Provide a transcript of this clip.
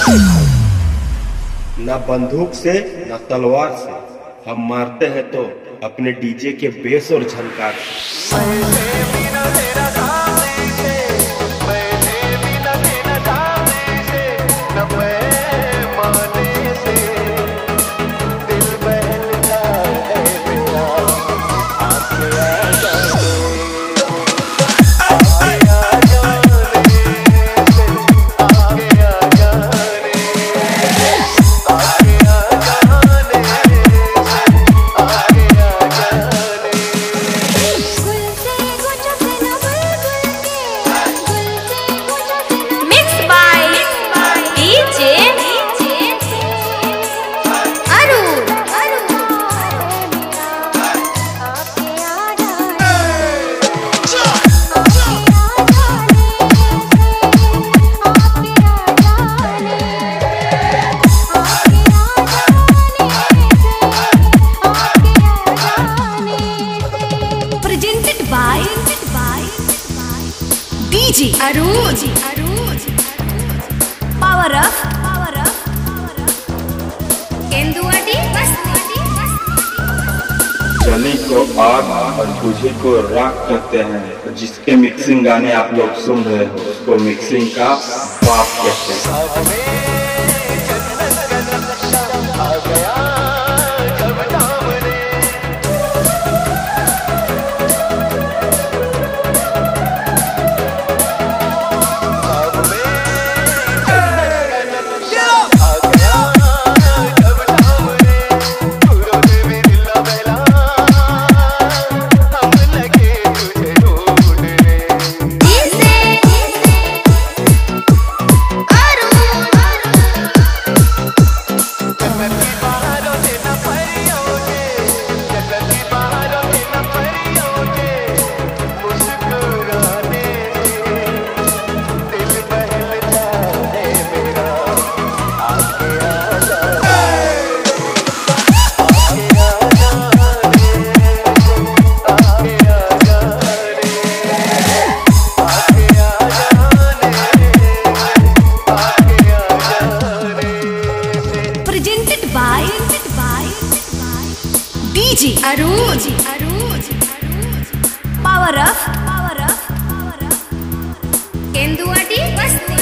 न बंदूक से न तलवार से, हम मारते हैं तो अपने डीजे के बेस और झनकार से। DJ Aruj, Power Up, Kenduati, जली को आग और बुझी को राख कहते हैं। जिसके मिक्सिंग गाने आप लोग सुन रहे हो उसको मिक्सिंग का बाप कहते हैं। DJ Aruj, Power Up, Kenduati,